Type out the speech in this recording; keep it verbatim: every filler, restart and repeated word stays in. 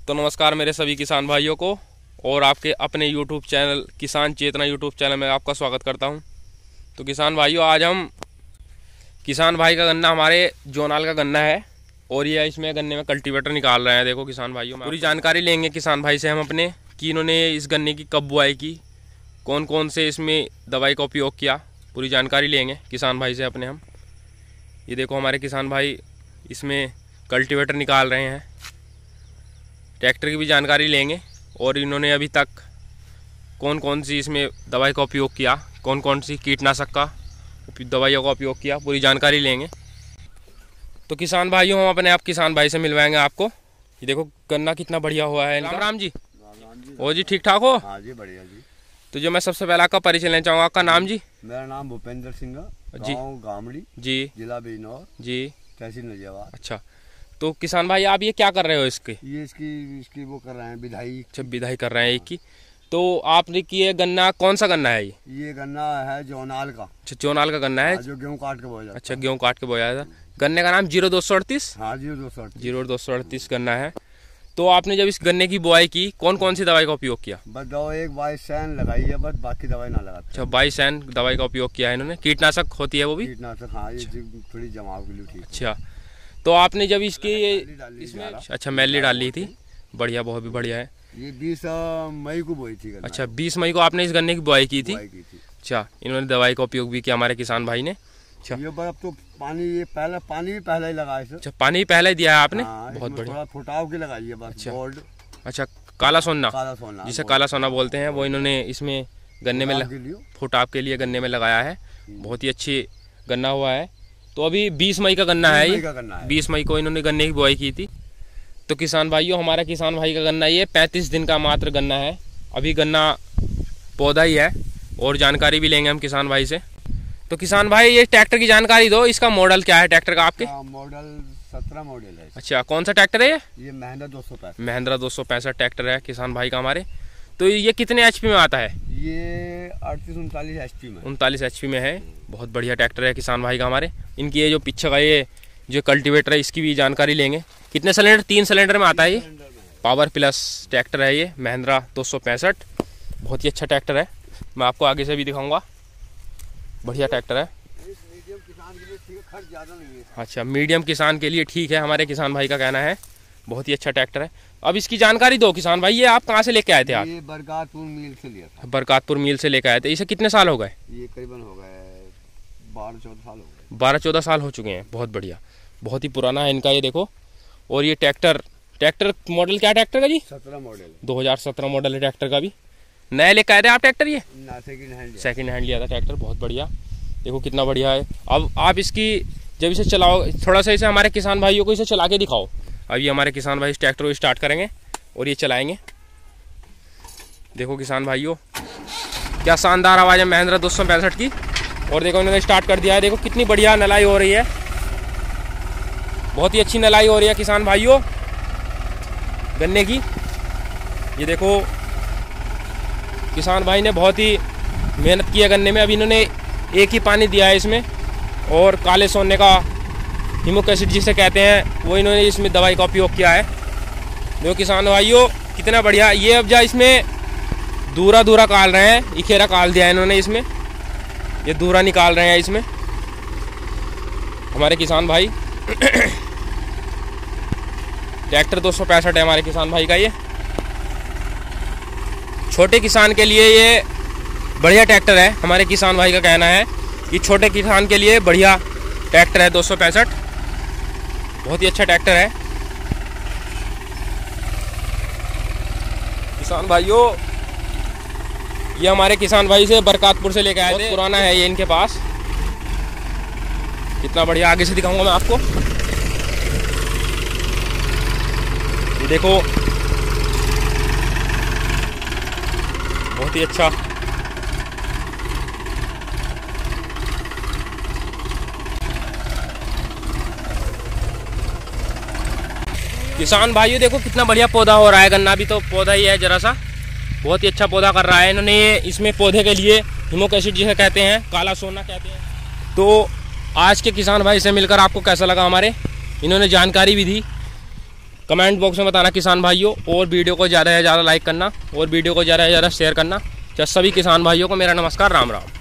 तो नमस्कार मेरे सभी किसान भाइयों को और आपके अपने यूट्यूब चैनल किसान चेतना यूट्यूब चैनल में आपका स्वागत करता हूं। तो किसान भाइयों, आज हम किसान भाई का गन्ना, हमारे जोनाल का गन्ना है और ये इसमें गन्ने में कल्टीवेटर निकाल रहे हैं। देखो किसान भाइयों, पूरी जानकारी लेंगे किसान भाई से हम अपने कि इन्होंने इस गन्ने की कब बुआई की, कौन कौन से इसमें दवाई का उपयोग किया, पूरी जानकारी लेंगे किसान भाई से अपने हम। ये देखो हमारे किसान भाई इसमें कल्टीवेटर निकाल रहे हैं, ट्रैक्टर की भी जानकारी लेंगे और इन्होंने अभी तक कौन कौन सी इसमें दवाई का उपयोग किया, कौन कौन सी कीटनाशक का दवाइयों का उपयोग किया, पूरी जानकारी लेंगे। तो किसान भाइयों, हम अपने आप किसान भाई से मिलवाएंगे आपको। ये देखो गन्ना कितना बढ़िया हुआ है। राम राम जी। ओ जी, ठीक ठाक हो? हाँ जी, बढ़िया जी। तो जो मैं सबसे पहले आपका परिचय लेना चाहूँगा, आपका नाम जी? मेरा नाम भूपेंद्र सिंह जी, गामड़ी जी, जिला बिजनौर जी, तहसील नजियाबाद। अच्छा, तो किसान भाई आप ये क्या कर रहे हो इसके? ये इसकी इसकी वो कर रहे हैं, विधाई। अच्छा, विधाई कर रहे हैं एक की। तो आपने कि ये गन्ना कौन सा गन्ना है? ये ये गन्ना है जोनाल का। अच्छा, जोनाल का गन्ना है, जो गेहूं काट के बोया जाता है। अच्छा, गेहूं काट के बोया था। गन्ने का नाम जीरो दो सौ अड़तीस। हाँ, जीरो दो सौ अड़तीस जीरो दो सौ अड़तीस गन्ना है। तो आपने जब इस गन्ने की बुआई की, कौन कौन सी दवाई का उपयोग किया? बस दो एक बाईस सैन लगाई है, बस बाकी दवाई ना लगाते। अच्छा, बाईस सैन दवाई का उपयोग किया है इन्होंने। कीटनाशक होती है वो भी? कीटनाशक, हाँ, ये थोड़ी जमाव के लिए ठीक। अच्छा, तो आपने जब इसकी इसमें अच्छा मैली डाली थी, बढ़िया, बहुत भी बढ़िया है। ये बीस मई को बोई थी। अच्छा, बीस मई को आपने इस गन्ने की बुआई की थी। अच्छा, इन्होंने दवाई का उपयोग भी किया हमारे किसान भाई ने। अच्छा, ये अब तो पानी ये पहले पानी भी पहले ही लगाया है। अच्छा, पानी पहले ही दिया है आपने। हाँ, बहुत बढ़िया। थोड़ा फुटाव के लगाई है बस। अच्छा, गोल्ड। अच्छा, काला सोना, काला सोना जिसे काला सोना बोलते हैं, वो इन्होंने इसमें गन्ने में फुटाव के लिए गन्ने में लगाया है। बहुत ही अच्छी गन्ना हुआ है। तो अभी बीस मई का गन्ना है ये, बीस मई को इन्होंने गन्ने की बुआई की थी। तो किसान भाइयों, हमारा किसान भाई का गन्ना ये पैंतीस दिन का मात्र गन्ना है। अभी गन्ना पौधा ही है और जानकारी भी लेंगे हम किसान भाई से। तो किसान भाई, ये ट्रैक्टर की जानकारी दो, इसका मॉडल क्या है ट्रैक्टर का आपके? मॉडल सत्रह मॉडल है। अच्छा, कौन सा ट्रैक्टर है ये? ये महिंद्रा दो सौ पैंसठ। महिंद्रा दो सौ पैंसठ ट्रैक्टर है किसान भाई का हमारे। तो ये कितने एचपी में आता है? ये अड़तीस उनतालीस एचपी में उनतालीस एचपी में है। बहुत बढ़िया ट्रैक्टर है किसान भाई का हमारे। इनकी ये जो पीछे का ये जो कल्टीवेटर है, इसकी भी जानकारी लेंगे। कितने सिलेंडर? तीन सिलेंडर में आता है ये। पावर प्लस ट्रैक्टर है ये, महिंद्रा दो सौ पैंसठ। बहुत ही अच्छा ट्रैक्टर है, मैं आपको आगे से भी दिखाऊंगा। बढ़िया ट्रैक्टर है। मीडियम किसान के लिए ठीक है, खर्च ज़्यादा नहीं है। अच्छा, मीडियम किसान के लिए ठीक है, हमारे किसान भाई का कहना है। बहुत ही अच्छा ट्रैक्टर है। अब इसकी जानकारी दो किसान भाई, ये आप कहाँ से लेके आए थे? आप ये बरकातपुर मिल से लिया था। बरकातपुर मिल से लेके आए थे। इसे कितने साल हो गए? ये करीबन हो गए बारह चौदह साल हो गए। बारह चौदह साल हो चुके हैं। बहुत बढ़िया, बहुत ही पुराना है इनका ये देखो। और ये ट्रैक्टर ट्रैक्टर मॉडल क्या ट्रैक्टर का जी? सत्रह मॉडल, दो हजार सत्रह मॉडल है ट्रैक्टर का भी। नया लेके आए थे आप ट्रैक्टर? ये सेकंड हैंड सेकंड हैंड लिया था ट्रैक्टर। बहुत बढ़िया, देखो कितना बढ़िया है। अब आप इसकी जब इसे चलाओ, थोड़ा सा इसे हमारे किसान भाइयों को इसे चला के दिखाओ। अभी हमारे किसान भाई इस ट्रैक्टर को स्टार्ट करेंगे और ये चलाएंगे। देखो किसान भाइयों, क्या शानदार आवाज़ है महिंद्रा दो सौ पैंसठ की। और देखो इन्होंने स्टार्ट कर दिया है। देखो कितनी बढ़िया नलाई हो रही है, बहुत ही अच्छी नलाई हो रही है किसान भाइयों गन्ने की। ये देखो किसान भाई ने बहुत ही मेहनत की है गन्ने में। अभी इन्होंने एक ही पानी दिया है इसमें और काले सोने का हिमोक एसिड जिसे कहते हैं, वो इन्होंने इसमें दवाई का उपयोग किया है। देखो किसान भाइयों कितना बढ़िया। ये अब जा इसमें दूरा दूरा काल रहे हैं, इखेरा काल दिया है इन्होंने इसमें, ये दूरा निकाल रहे हैं इसमें हमारे किसान भाई। ट्रैक्टर दो सौ पैंसठ है हमारे किसान भाई का ये। छोटे किसान के लिए ये बढ़िया ट्रैक्टर है, हमारे किसान भाई का कहना है कि छोटे किसान के लिए बढ़िया ट्रैक्टर है दो सौ पैंसठ। बहुत ही अच्छा ट्रैक्टर है किसान भाइयों। ये हमारे किसान भाई से बरकातपुर से लेकर आए थे। पुराना है ये इनके पास। कितना बढ़िया, आगे से दिखाऊंगा मैं आपको। ये देखो बहुत ही अच्छा। किसान भाइयों देखो कितना बढ़िया पौधा हो रहा है। गन्ना भी तो पौधा ही है जरा सा, बहुत ही अच्छा पौधा कर रहा है इन्होंने। ये इसमें पौधे के लिए हिमोक एसिड जिसे कहते हैं, काला सोना कहते हैं। तो आज के किसान भाई से मिलकर आपको कैसा लगा? हमारे इन्होंने जानकारी भी दी कमेंट बॉक्स में बताना किसान भाइयों, और वीडियो को ज़्यादा से ज़्यादा लाइक करना और वीडियो को ज़्यादा से ज़्यादा शेयर करना। तो सभी किसान भाइयों को मेरा नमस्कार, राम राम।